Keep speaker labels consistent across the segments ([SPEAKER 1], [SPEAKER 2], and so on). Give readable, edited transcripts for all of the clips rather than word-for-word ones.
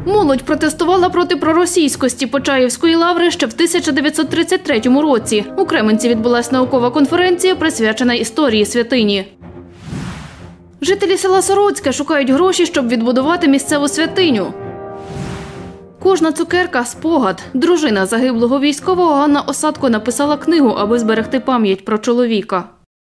[SPEAKER 1] Молодь протестувала проти проросійськості Почаївської лаври ще в 1933 році. У Кременці відбулася наукова конференція, присвячена історії святині. Жителі села Сороцьке шукають гроші, щоб відбудувати місцеву святиню. Кожна цукерка – спогад. Дружина загиблого військового Ганна Осадко написала книгу, аби зберегти пам'ять про чоловіка.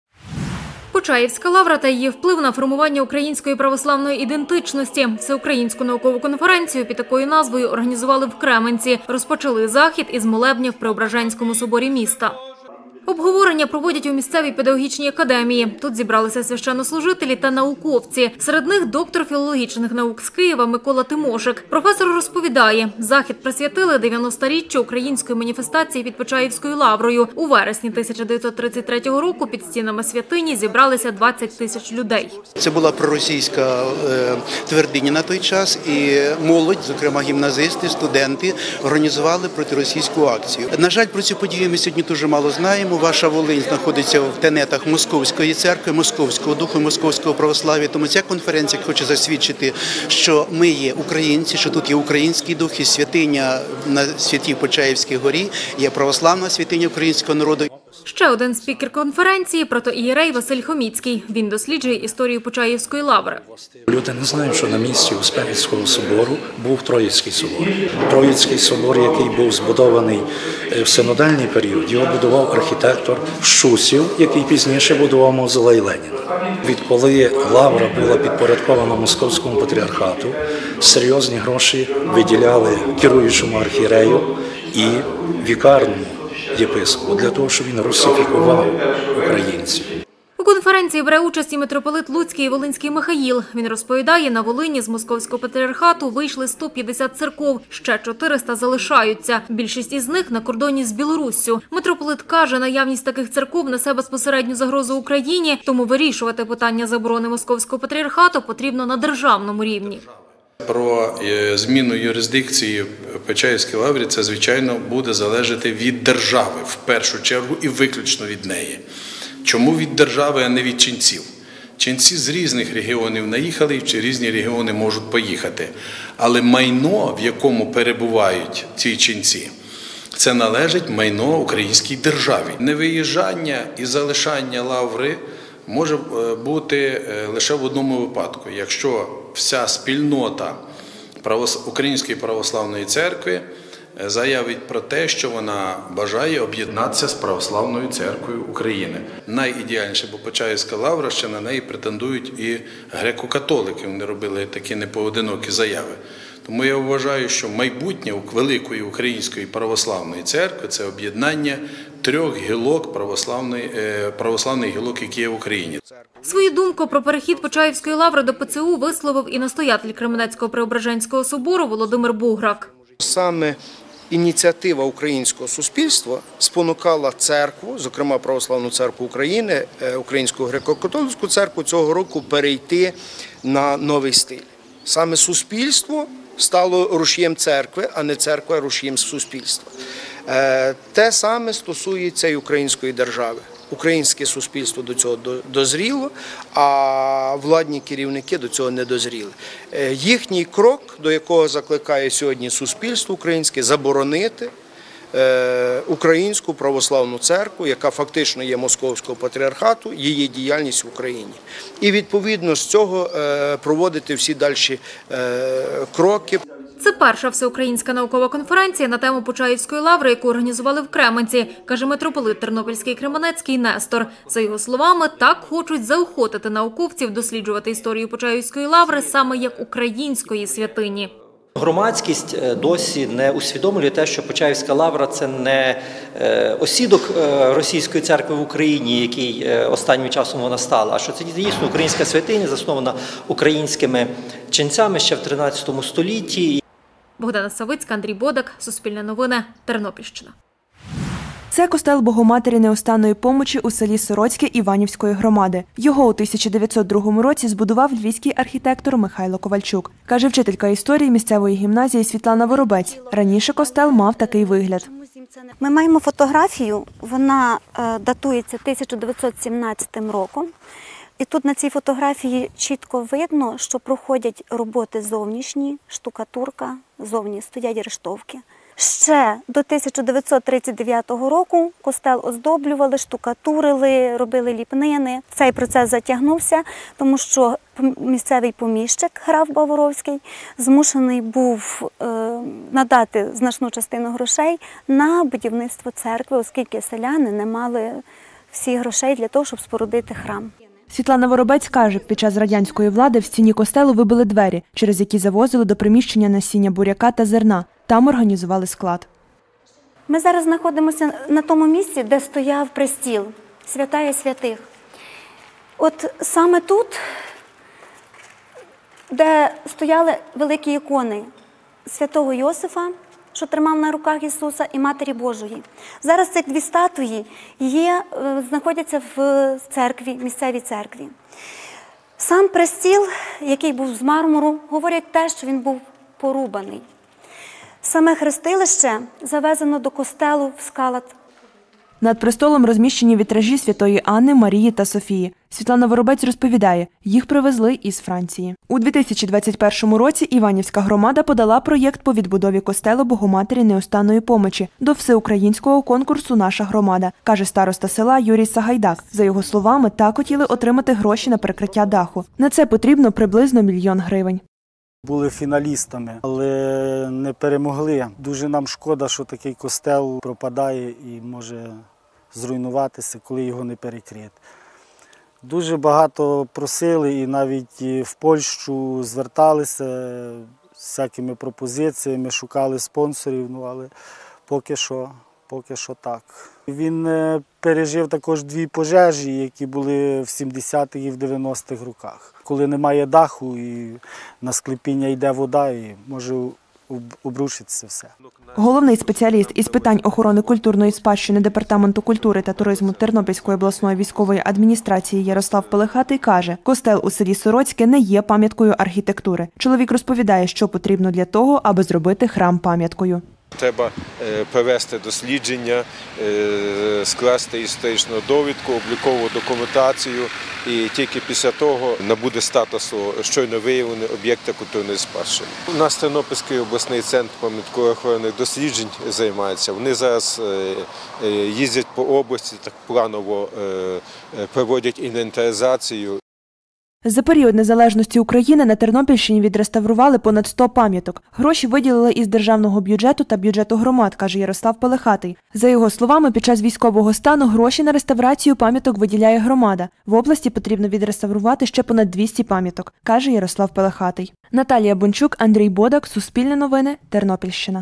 [SPEAKER 2] Почаївська лавра та її вплив на формування української православної ідентичності. Всеукраїнську наукову конференцію під такою назвою організували в Кременці. Розпочали захід із молебня в Преображенському соборі міста. Обговорення проводять у місцевій педагогічній академії. Тут зібралися священнослужителі та науковці. Серед них доктор філологічних наук з Києва Микола Тимошик. Професор розповідає, захід присвятили 90-річчю української маніфестації під Почаївською лаврою. У вересні 1933 року під стінами святині зібралися 20 тисяч людей.
[SPEAKER 3] Це була проросійська твердиня на той час, і молодь, зокрема гімназисти, студенти, організували протиросійську акцію. На жаль, про цю подію ми сьогодні дуже мало знаємо. Ваша Волинь знаходиться в тенетах Московської церкви, Московського духу, Московського православ'я. Тому ця конференція хоче засвідчити, що ми є українці, що тут є український дух і святиня на Святій Почаївській горі, є православна святиня українського народу.
[SPEAKER 2] Ще один спікер конференції – протоієрей Василь Хоміцький. Він досліджує історію Почаївської лаври.
[SPEAKER 4] Люди не знають, що на місці Успенського собору був Троїцький собор. Троїцький собор, який був збудований в синодальний період, його будував архітектор Щусів, який пізніше будував мавзолей Леніна. Відколи лавра була підпорядкована Московському патріархату, серйозні гроші виділяли керуючому архієрею і вікарному єпископу для того, щоб він русифікував українців.
[SPEAKER 2] У конференції бере участь і митрополит Луцький і Волинський Михаїл. Він розповідає, на Волині з Московського патріархату вийшли 150 церков, ще 400 залишаються. Більшість із них на кордоні з Білоруссю. Митрополит каже, наявність таких церков несе безпосередню загрозу Україні, тому вирішувати питання заборони Московського патріархату потрібно на державному рівні.
[SPEAKER 5] Про зміну юрисдикції Почаївській лаврі це, звичайно, буде залежати від держави, в першу чергу і виключно від неї. Чому від держави, а не від ченців? Ченці з різних регіонів наїхали, і в різні регіони можуть поїхати. Але майно, в якому перебувають ці ченці, це належить майно українській державі. Невиїжджання і залишання лаври може бути лише в одному випадку, якщо вся спільнота Української православної церкви заявить про те, що вона бажає об'єднатися з Православною церквою України. Найідеальніше, бо Почаївська лавра, ще на неї претендують і греко-католики, вони робили такі непоодинокі заяви. Тому я вважаю, що майбутнє Великої Української православної церкви – це об'єднання 3 гілок православних гілок, які є в Україні.
[SPEAKER 2] Свою думку про перехід Почаївської лаври до ПЦУ висловив і настоятель Кременецького Преображенського собору Володимир Буграк.
[SPEAKER 6] Саме ініціатива українського суспільства спонукала церкву, зокрема Православну церкву України, Українську греко-католицьку церкву, цього року перейти на новий стиль. Саме суспільство стало рушієм церкви, а не церква рушієм суспільства. Те саме стосується і української держави. Українське суспільство до цього дозріло, а владні керівники до цього не дозріли. Їхній крок, до якого закликає сьогодні суспільство українське, заборонити Українську православну церкву, яка фактично є Московського патріархату, її діяльність в Україні. І відповідно з цього проводити всі далі кроки.
[SPEAKER 2] Це перша всеукраїнська наукова конференція на тему Почаївської лаври, яку організували в Кременці, каже митрополит Тернопільський і Кременецький Нестор. За його словами, так хочуть заохотити науковців досліджувати історію Почаївської лаври саме як української святині.
[SPEAKER 7] Громадськість досі не усвідомлює те, що Почаївська лавра – це не осідок російської церкви в Україні, який останнім часом вона стала, а що це дійсно українська святиня, заснована українськими ченцями ще в 13 столітті.
[SPEAKER 2] Богдана Савицька, Андрій Бодак, Суспільне новини, Тернопільщина.
[SPEAKER 8] Це костел Богоматері Неостанної помочі у селі Сороцьке Іванівської громади. Його у 1902 році збудував львівський архітектор Михайло Ковальчук, каже вчителька історії місцевої гімназії Світлана Воробець. Раніше костел мав такий вигляд.
[SPEAKER 9] Ми маємо фотографію, вона датується 1917 роком. І тут на цій фотографії чітко видно, що проходять роботи зовнішні, штукатурка, зовні стоять рештовки. Ще до 1939 року костел оздоблювали, штукатурили, робили ліпнини. Цей процес затягнувся, тому що місцевий поміщик, граф Баворовський, змушений був надати значну частину грошей на будівництво церкви, оскільки селяни не мали всіх грошей для того, щоб спорудити храм.
[SPEAKER 8] Світлана Воробець каже, під час радянської влади в стіні костелу вибили двері, через які завозили до приміщення насіння буряка та зерна. Там організували склад.
[SPEAKER 9] Ми зараз знаходимося на тому місці, де стояв престіл Святая Святих. От саме тут, де стояли великі ікони святого Йосифа, що тримав на руках Ісуса, і Матері Божої. Зараз ці дві статуї знаходяться в церкві, місцевій церкві. Сам престіл, який був з мармуру, говорять те, що він був порубаний. Саме хрестилище завезено до костелу в Скалат.
[SPEAKER 8] Над престолом розміщені вітражі Святої Анни, Марії та Софії. Світлана Воробець розповідає, їх привезли із Франції. У 2021 році Іванівська громада подала проєкт по відбудові костелу Богоматері Неустанної помочі до всеукраїнського конкурсу «Наша громада», каже староста села Юрій Сагайдак. За його словами, так хотіли отримати гроші на перекриття даху. На це потрібно приблизно 1 мільйон гривень.
[SPEAKER 10] Були фіналістами, але не перемогли. Дуже нам шкода, що такий костел пропадає і може зруйнуватися, коли його не перекрити. Дуже багато просили і навіть в Польщу зверталися з всякими пропозиціями, шукали спонсорів, але поки що так. Він пережив також 2 пожежі, які були в 70-х і в 90-х роках. Коли немає даху і на склепіння йде вода, і може обрушитися все.
[SPEAKER 8] Головний спеціаліст із питань охорони культурної спадщини Департаменту культури та туризму Тернопільської обласної військової адміністрації Ярослав Пелехатий каже, костел у селі Сороцьке не є пам'яткою архітектури. Чоловік розповідає, що потрібно для того, аби зробити храм пам'яткою.
[SPEAKER 11] Треба провести дослідження, скласти історичну довідку, облікову документацію, і тільки після того набуде статусу щойно виявлений об'єкта культурної спадщини. У нас Тернопільський обласний центр пам'ятково-охоронних досліджень займається. Вони зараз їздять по області, так планово проводять інвентаризацію.
[SPEAKER 8] За період незалежності України на Тернопільщині відреставрували понад 100 пам'яток. Гроші виділили із державного бюджету та бюджету громад, каже Ярослав Пелехатий. За його словами, під час військового стану гроші на реставрацію пам'яток виділяє громада. В області потрібно відреставрувати ще понад 200 пам'яток, каже Ярослав Пелехатий. Наталія Бончук, Андрій Бодак, Суспільне новини, Тернопільщина.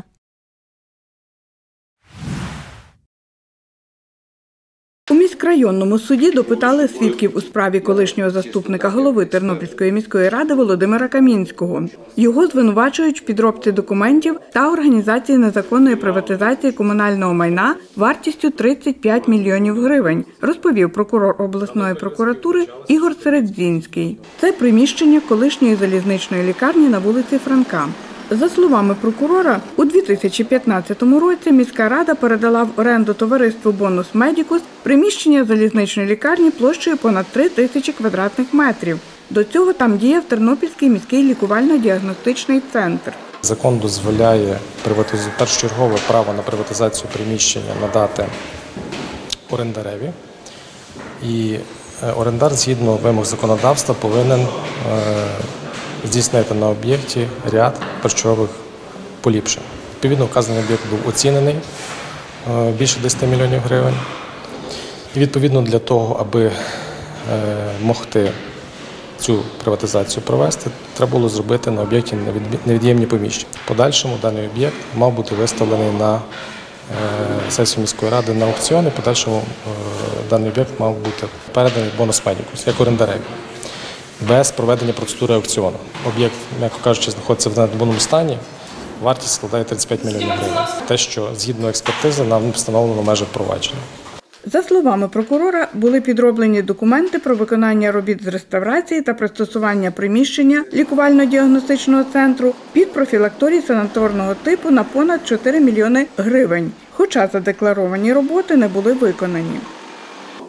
[SPEAKER 12] У міськрайонному суді допитали свідків у справі колишнього заступника голови Тернопільської міської ради Володимира Камінського. Його звинувачують в підробці документів та організації незаконної приватизації комунального майна вартістю 35 мільйонів гривень, розповів прокурор обласної прокуратури Ігор Середзінський. Це приміщення колишньої залізничної лікарні на вулиці Франка. За словами прокурора, у 2015 році міська рада передала в оренду товариству «Бонус Медікус» приміщення залізничної лікарні площею понад 3 тисячі квадратних метрів. До цього там діяв Тернопільський міський лікувально-діагностичний центр.
[SPEAKER 13] Закон дозволяє першочергове право на приватизацію приміщення надати орендареві. І орендар, згідно вимог законодавства, повинен здійснити на об'єкті ряд першочергових поліпшень. Відповідно, вказаний об'єкт був оцінений більше 10 мільйонів гривень. І відповідно для того, аби могти цю приватизацію провести, треба було зробити на об'єкті невід'ємні поміщення. В подальшому даний об'єкт мав бути виставлений на сесію міської ради на аукціон, і в подальшому даний об'єкт мав бути переданий «Бонус Медікус» як орендареві, без проведення процедури аукціону. Об'єкт, м'яко кажучи, знаходиться в надбудовому стані, вартість складає 35 мільйонів гривень. Те, що згідно експертизи, нам встановлено в межах провадження.
[SPEAKER 12] За словами прокурора, були підроблені документи про виконання робіт з реставрації та пристосування приміщення лікувально-діагностичного центру під профілакторій санаторного типу на понад 4 мільйони гривень, хоча задекларовані роботи не були виконані.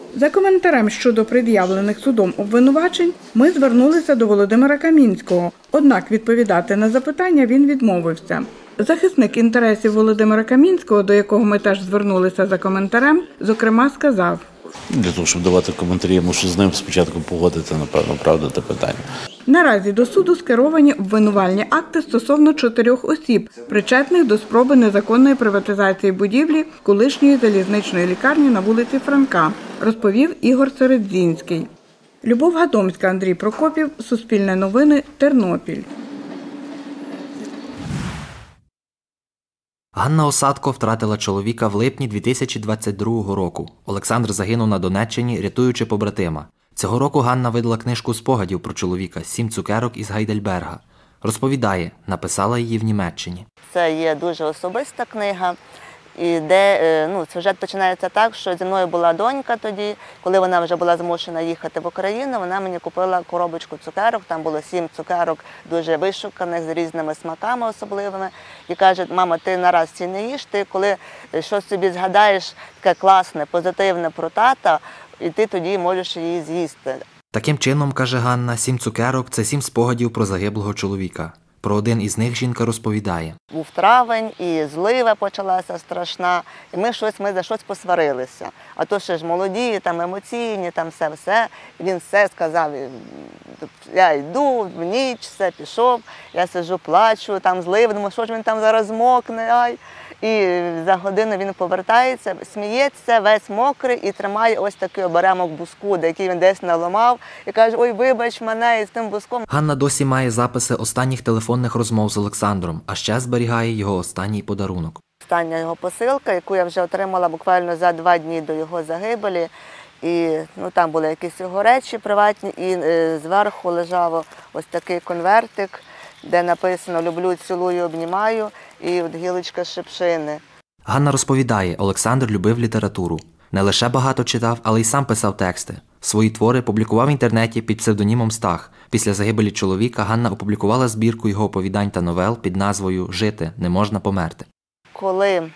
[SPEAKER 12] За коментарем щодо пред'явлених судом обвинувачень ми звернулися до Володимира Камінського, однак відповідати на запитання він відмовився. Захисник інтересів Володимира Камінського, до якого ми теж звернулися за коментарем, зокрема сказав:
[SPEAKER 14] Для того, щоб давати коментарі, я мушу з ним спочатку погодити, напевно, правда, те питання.
[SPEAKER 12] Наразі до суду скеровані обвинувальні акти стосовно 4 осіб, причетних до спроби незаконної приватизації будівлі колишньої залізничної лікарні на вулиці Франка, розповів Ігор Середзінський. Любов Гадомська, Андрій Прокопів, Суспільне новини, Тернопіль.
[SPEAKER 15] Ганна Осадко втратила чоловіка в липні 2022 року. Олександр загинув на Донеччині, рятуючи побратима. Цього року Ганна видала книжку спогадів про чоловіка «7 цукерок із Гайдельберга». Розповідає, написала її в Німеччині.
[SPEAKER 16] Це є дуже особиста книга, і де сюжет починається так, що зі мною була донька тоді, коли вона вже була змушена їхати в Україну, вона мені купила коробочку цукерок, там було 7 цукерок дуже вишуканих, з різними смаками особливими. І каже: мама, ти нараз ці не їж, ти коли щось собі згадаєш таке класне, позитивне про тата, і ти тоді можеш її з'їсти.
[SPEAKER 15] Таким чином, каже Ганна, 7 цукерок – це 7 спогадів про загиблого чоловіка. Про один із них жінка розповідає.
[SPEAKER 16] Був травень, і злива почалася страшна, і ми за щось посварилися. А то ще ж молоді, там емоційні, там все. І він все сказав: я йду, в ніч, все, пішов, я сиджу, плачу, там злива, думаю, що ж він там зараз мокне, ай. І за годину він повертається, сміється, весь мокрий і тримає ось такий оберемок буску, який він десь наламав, і каже: ой, вибач мене, із тим буском.
[SPEAKER 15] Ганна досі має записи останніх телефонних розмов з Олександром, а ще зберігає його останній подарунок.
[SPEAKER 16] Остання його посилка, яку я вже отримала буквально за 2 дні до його загибелі. І там були якісь його речі приватні, і зверху лежав ось такий конвертик, де написано «Люблю, цілую, обнімаю» і от гілочка шипшини.
[SPEAKER 15] Ганна розповідає, Олександр любив літературу. Не лише багато читав, але й сам писав тексти. Свої твори публікував в інтернеті під псевдонімом Стах. Після загибелі чоловіка Ганна опублікувала збірку його оповідань та новел під назвою «Жити, не можна померти».
[SPEAKER 16] Коли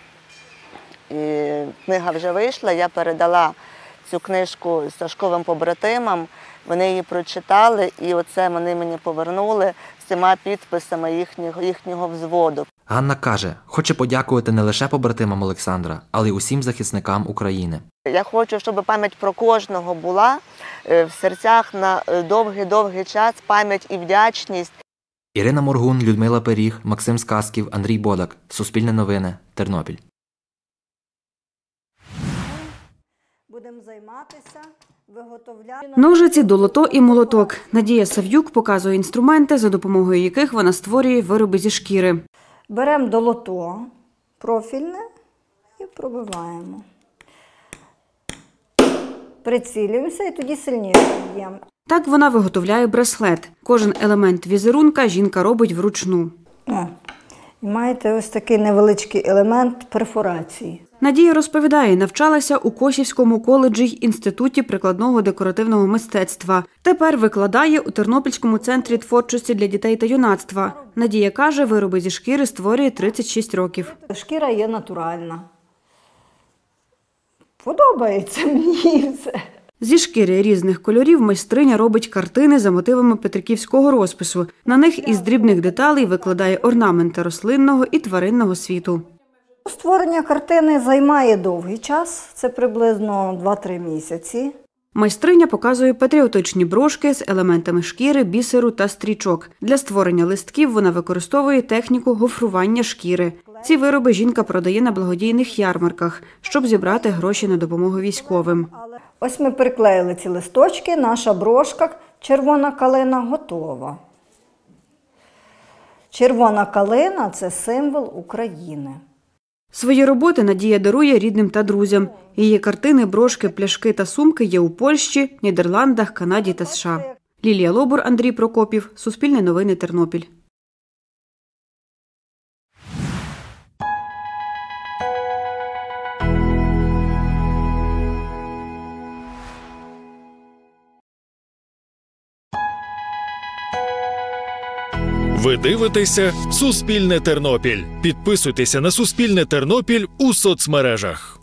[SPEAKER 16] книга вже вийшла, я передала цю книжку Сашковим побратимам, вони її прочитали, і оце вони мені повернули з цими підписами їхнього взводу.
[SPEAKER 15] Ганна каже, хоче подякувати не лише побратимам Олександра, але й усім захисникам України.
[SPEAKER 16] Я хочу, щоб пам'ять про кожного була в серцях на довгий-довгий час, пам'ять і вдячність.
[SPEAKER 15] Ірина Моргун, Людмила Періг, Максим Сказків, Андрій Бодак. Суспільне новини, Тернопіль.
[SPEAKER 17] Будемо займатися, виготовляти...
[SPEAKER 18] Ножиці, долото і молоток. Надія Сав'юк показує інструменти, за допомогою яких вона створює вироби зі шкіри.
[SPEAKER 17] Беремо долото профільне і пробиваємо. Прицілюємося і тоді сильніше б'ємо.
[SPEAKER 18] Так вона виготовляє браслет. Кожен елемент візерунка жінка робить вручну.
[SPEAKER 17] І маєте ось такий невеличкий елемент перфорації.
[SPEAKER 18] Надія розповідає, навчалася у Косівському коледжі й Інституті прикладного декоративного мистецтва. Тепер викладає у Тернопільському центрі творчості для дітей та юнацтва. Надія каже, вироби зі шкіри створює 36 років.
[SPEAKER 17] Шкіра є натуральна. Подобається мені все.
[SPEAKER 18] Зі шкіри різних кольорів майстриня робить картини за мотивами петриківського розпису. На них із дрібних деталей викладає орнаменти рослинного і тваринного світу.
[SPEAKER 17] Створення картини займає довгий час, це приблизно 2-3 місяці.
[SPEAKER 18] Майстриня показує патріотичні брошки з елементами шкіри, бісеру та стрічок. Для створення листків вона використовує техніку гофрування шкіри. Ці вироби жінка продає на благодійних ярмарках, щоб зібрати гроші на допомогу військовим.
[SPEAKER 17] Ось ми приклеїли ці листочки, наша брошка «Червона калина» готова. Червона калина – це символ України.
[SPEAKER 18] Свої роботи Надія дарує рідним та друзям. Її картини, брошки, пляшки та сумки є у Польщі, Нідерландах, Канаді та США. Лілія Лобур, Андрій Прокопів. Суспільне новини, Тернопіль.
[SPEAKER 19] Ви дивитеся «Суспільне Тернопіль». Підписуйтеся на «Суспільне Тернопіль» у соцмережах.